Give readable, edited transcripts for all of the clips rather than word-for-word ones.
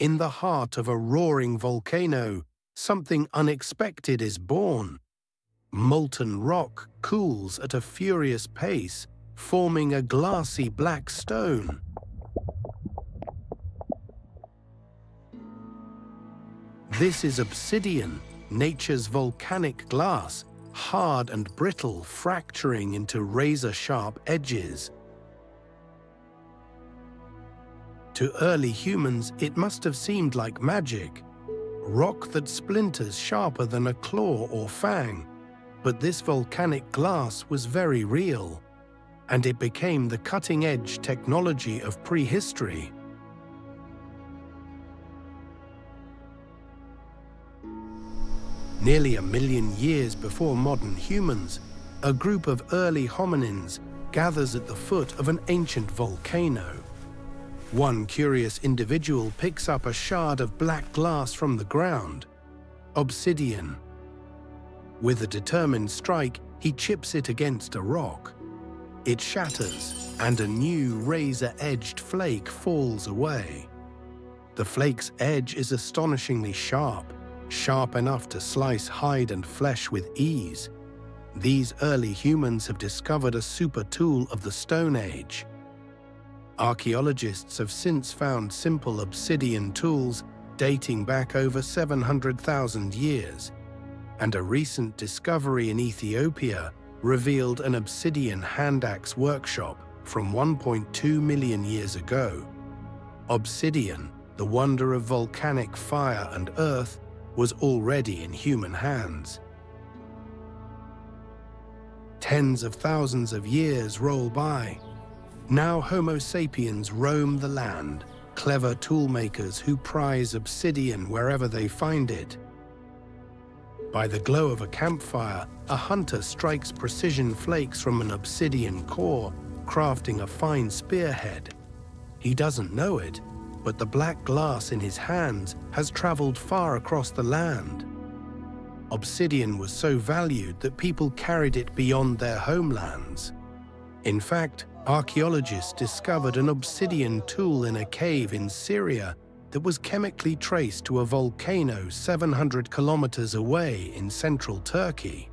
In the heart of a roaring volcano, something unexpected is born. Molten rock cools at a furious pace, forming a glassy black stone. This is obsidian, nature's volcanic glass, hard and brittle, fracturing into razor-sharp edges. To early humans, it must have seemed like magic. Rock that splinters sharper than a claw or fang. But this volcanic glass was very real, and it became the cutting-edge technology of prehistory. Nearly 1 million years before modern humans, a group of early hominins gathers at the foot of an ancient volcano. One curious individual picks up a shard of black glass from the ground, obsidian. With a determined strike, he chips it against a rock. It shatters, and a new razor-edged flake falls away. The flake's edge is astonishingly sharp, sharp enough to slice hide and flesh with ease. These early humans have discovered a super tool of the Stone Age. Archaeologists have since found simple obsidian tools dating back over 700,000 years, and a recent discovery in Ethiopia revealed an obsidian hand axe workshop from 1.2 million years ago. Obsidian, the wonder of volcanic fire and earth, was already in human hands. Tens of thousands of years roll by. Now Homo sapiens roam the land, clever toolmakers who prize obsidian wherever they find it. By the glow of a campfire, a hunter strikes precision flakes from an obsidian core, crafting a fine spearhead. He doesn't know it, but the black glass in his hands has traveled far across the land. Obsidian was so valued that people carried it beyond their homelands. In fact, archaeologists discovered an obsidian tool in a cave in Syria that was chemically traced to a volcano 700 kilometers away in central Turkey.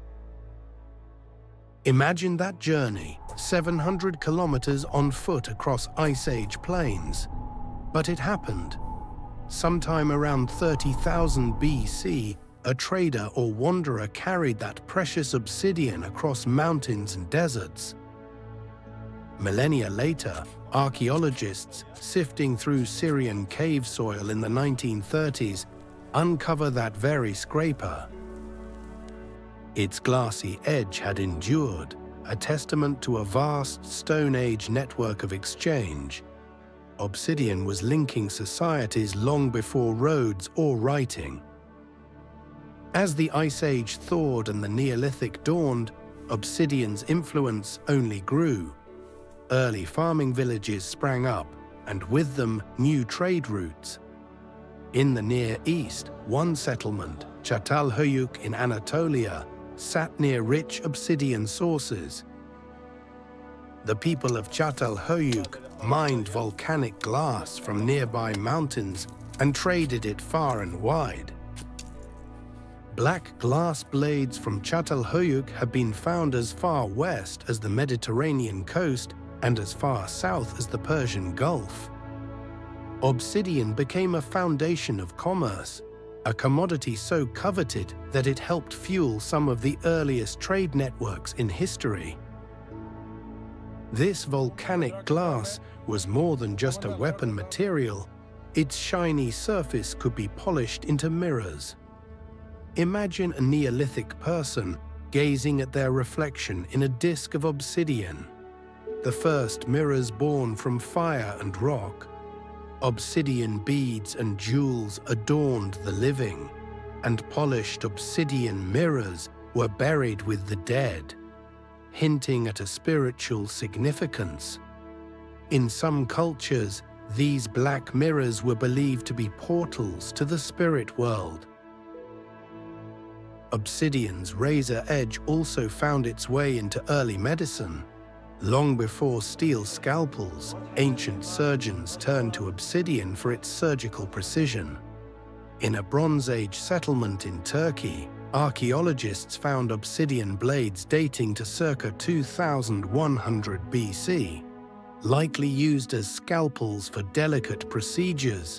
Imagine that journey, 700 kilometers on foot across Ice Age plains. But it happened. Sometime around 30,000 BC, a trader or wanderer carried that precious obsidian across mountains and deserts. Millennia later, archaeologists sifting through Syrian cave soil in the 1930s uncover that very scraper. Its glassy edge had endured, a testament to a vast Stone Age network of exchange. Obsidian was linking societies long before roads or writing. As the Ice Age thawed and the Neolithic dawned, obsidian's influence only grew. Early farming villages sprang up, and with them new trade routes. In the Near East, one settlement, Çatalhöyük in Anatolia, sat near rich obsidian sources. The people of Çatalhöyük mined volcanic glass from nearby mountains and traded it far and wide. Black glass blades from Çatalhöyük have been found as far west as the Mediterranean coast and as far south as the Persian Gulf. Obsidian became a foundation of commerce, a commodity so coveted that it helped fuel some of the earliest trade networks in history. This volcanic glass was more than just a weapon material. Its shiny surface could be polished into mirrors. Imagine a Neolithic person gazing at their reflection in a disk of obsidian. The first mirrors born from fire and rock. Obsidian beads and jewels adorned the living, and polished obsidian mirrors were buried with the dead, hinting at a spiritual significance. In some cultures, these black mirrors were believed to be portals to the spirit world. Obsidian's razor edge also found its way into early medicine. Long before steel scalpels, ancient surgeons turned to obsidian for its surgical precision. In a Bronze Age settlement in Turkey, archaeologists found obsidian blades dating to circa 2100 BC, likely used as scalpels for delicate procedures.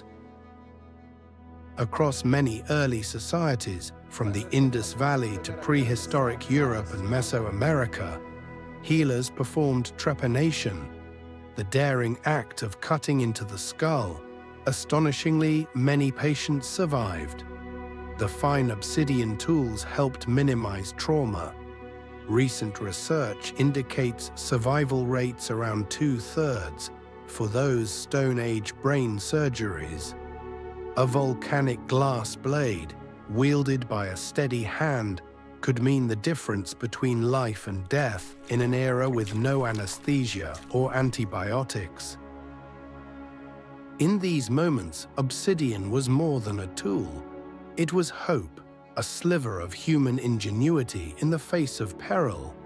Across many early societies, from the Indus Valley to prehistoric Europe and Mesoamerica, healers performed trepanation, the daring act of cutting into the skull. Astonishingly, many patients survived. The fine obsidian tools helped minimize trauma. Recent research indicates survival rates around 2/3 for those Stone Age brain surgeries. A volcanic glass blade, wielded by a steady hand, could mean the difference between life and death in an era with no anesthesia or antibiotics. In these moments, obsidian was more than a tool. It was hope, a sliver of human ingenuity in the face of peril.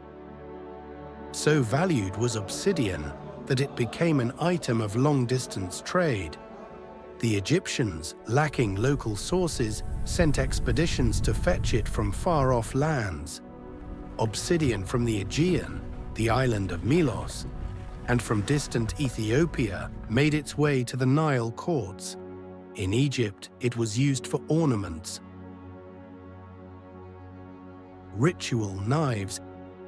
So valued was obsidian that it became an item of long-distance trade. The Egyptians, lacking local sources, sent expeditions to fetch it from far-off lands. Obsidian from the Aegean, the island of Milos, and from distant Ethiopia made its way to the Nile courts. In Egypt, it was used for ornaments, ritual knives,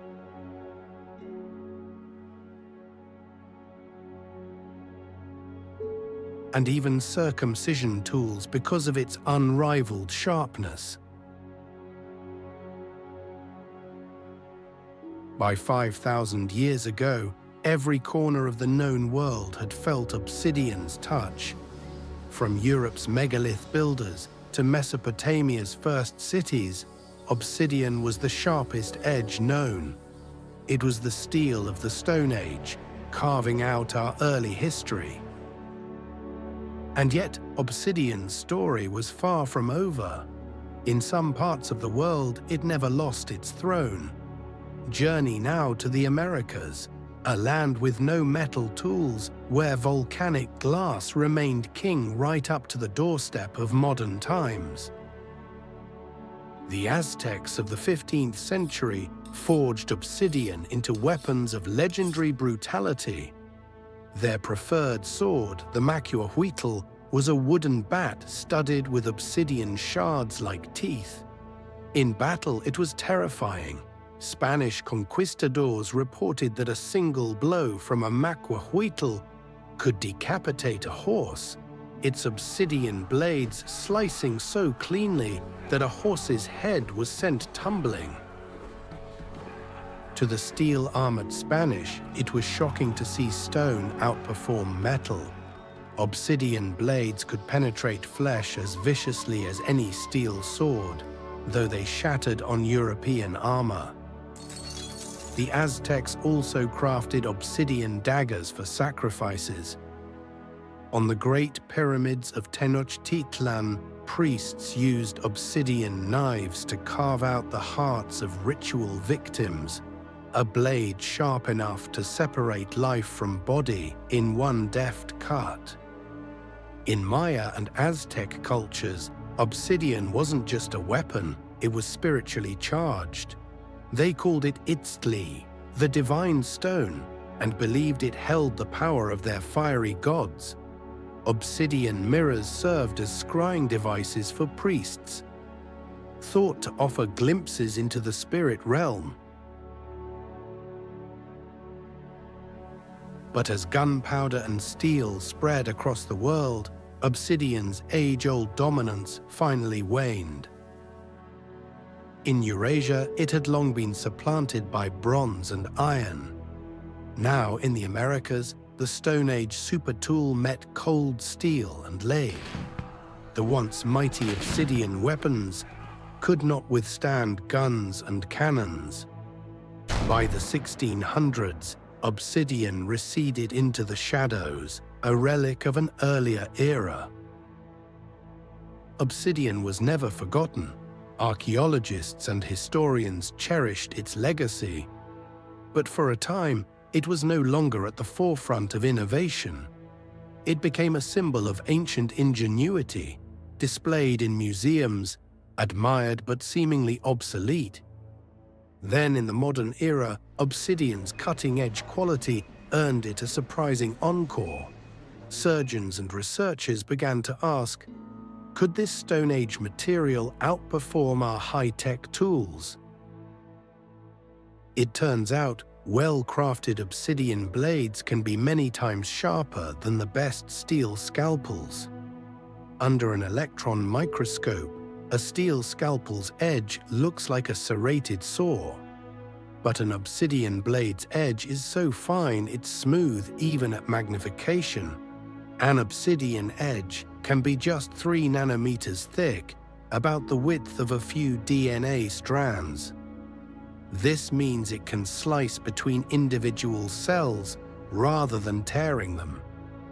and even circumcision tools because of its unrivaled sharpness. By 5,000 years ago, every corner of the known world had felt obsidian's touch. From Europe's megalith builders to Mesopotamia's first cities, obsidian was the sharpest edge known. It was the steel of the Stone Age, carving out our early history. And yet, obsidian's story was far from over. In some parts of the world, it never lost its throne. Journey now to the Americas, a land with no metal tools, where volcanic glass remained king right up to the doorstep of modern times. The Aztecs of the 15th century forged obsidian into weapons of legendary brutality. Their preferred sword, the macuahuitl, was a wooden bat studded with obsidian shards like teeth. In battle, it was terrifying. Spanish conquistadors reported that a single blow from a macuahuitl could decapitate a horse, its obsidian blades slicing so cleanly that a horse's head was sent tumbling. To the steel-armored Spanish, it was shocking to see stone outperform metal. Obsidian blades could penetrate flesh as viciously as any steel sword, though they shattered on European armor. The Aztecs also crafted obsidian daggers for sacrifices. On the Great Pyramids of Tenochtitlan, priests used obsidian knives to carve out the hearts of ritual victims, a blade sharp enough to separate life from body in one deft cut. In Maya and Aztec cultures, obsidian wasn't just a weapon, it was spiritually charged. They called it Itztli, the divine stone, and believed it held the power of their fiery gods. Obsidian mirrors served as scrying devices for priests, thought to offer glimpses into the spirit realm. But as gunpowder and steel spread across the world, obsidian's age-old dominance finally waned. In Eurasia, it had long been supplanted by bronze and iron. Now, in the Americas, the Stone Age super tool met cold steel and lead. The once mighty obsidian weapons could not withstand guns and cannons. By the 1600s, obsidian receded into the shadows, a relic of an earlier era. Obsidian was never forgotten. Archaeologists and historians cherished its legacy. But for a time, it was no longer at the forefront of innovation. It became a symbol of ancient ingenuity, displayed in museums, admired but seemingly obsolete. Then, in the modern era, obsidian's cutting-edge quality earned it a surprising encore. Surgeons and researchers began to ask, could this Stone Age material outperform our high-tech tools? It turns out, well-crafted obsidian blades can be many times sharper than the best steel scalpels. Under an electron microscope, a steel scalpel's edge looks like a serrated saw. But an obsidian blade's edge is so fine it's smooth even at magnification. An obsidian edge can be just 3 nanometers thick, about the width of a few DNA strands. This means it can slice between individual cells rather than tearing them.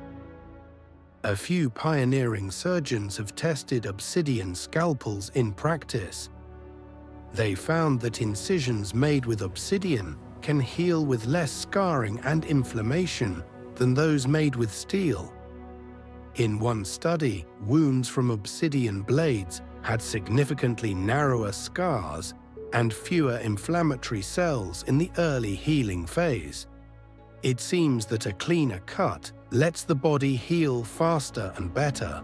A few pioneering surgeons have tested obsidian scalpels in practice. They found that incisions made with obsidian can heal with less scarring and inflammation than those made with steel. In one study, wounds from obsidian blades had significantly narrower scars and fewer inflammatory cells in the early healing phase. It seems that a cleaner cut lets the body heal faster and better.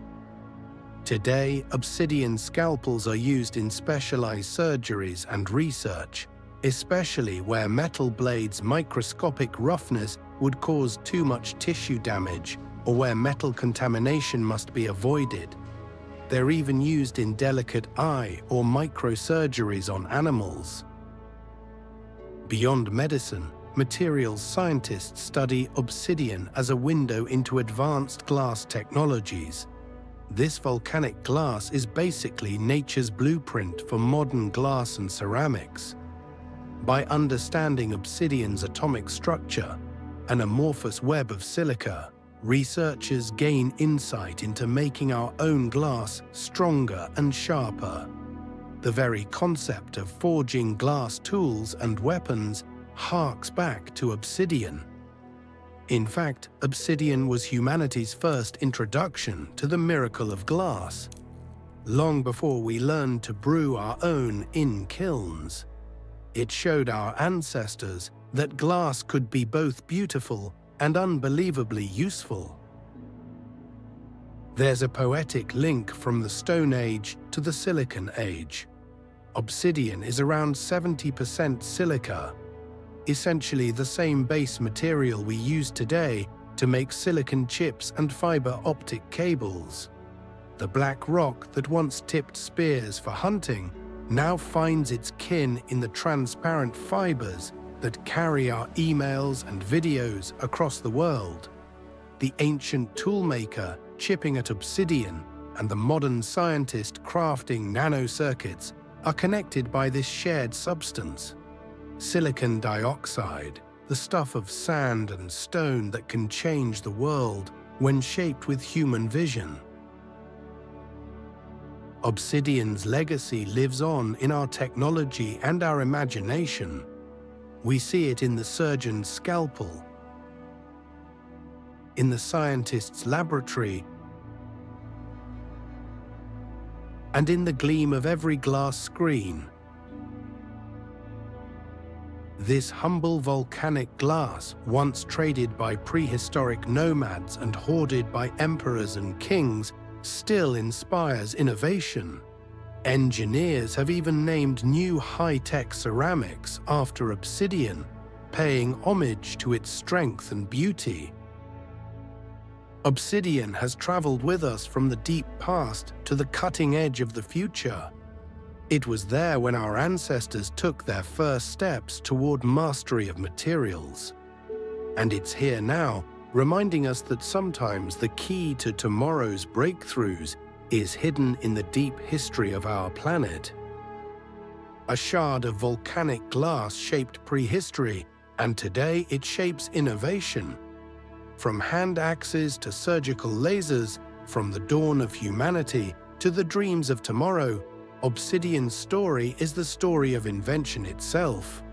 Today, obsidian scalpels are used in specialized surgeries and research, especially where metal blades' microscopic roughness would cause too much tissue damage or where metal contamination must be avoided. They're even used in delicate eye or microsurgeries on animals. Beyond medicine, materials scientists study obsidian as a window into advanced glass technologies. This volcanic glass is basically nature's blueprint for modern glass and ceramics. By understanding obsidian's atomic structure, an amorphous web of silica, researchers gain insight into making our own glass stronger and sharper. The very concept of forging glass tools and weapons harks back to obsidian. In fact, obsidian was humanity's first introduction to the miracle of glass, long before we learned to brew our own in kilns. It showed our ancestors that glass could be both beautiful and unbelievably useful. There's a poetic link from the Stone Age to the Silicon Age. Obsidian is around 70% silica, essentially the same base material we use today to make silicon chips and fiber optic cables. The black rock that once tipped spears for hunting now finds its kin in the transparent fibers that carry our emails and videos across the world. The ancient toolmaker chipping at obsidian and the modern scientist crafting nanocircuits are connected by this shared substance. Silicon dioxide, the stuff of sand and stone that can change the world when shaped with human vision. Obsidian's legacy lives on in our technology and our imagination. We see it in the surgeon's scalpel, in the scientist's laboratory, and in the gleam of every glass screen. This humble volcanic glass, once traded by prehistoric nomads and hoarded by emperors and kings, still inspires innovation. Engineers have even named new high-tech ceramics after obsidian, paying homage to its strength and beauty. Obsidian has traveled with us from the deep past to the cutting edge of the future. It was there when our ancestors took their first steps toward mastery of materials. And it's here now, reminding us that sometimes the key to tomorrow's breakthroughs is hidden in the deep history of our planet. A shard of volcanic glass shaped prehistory, and today it shapes innovation. From hand axes to surgical lasers, from the dawn of humanity to the dreams of tomorrow, Obsidian's story is the story of invention itself.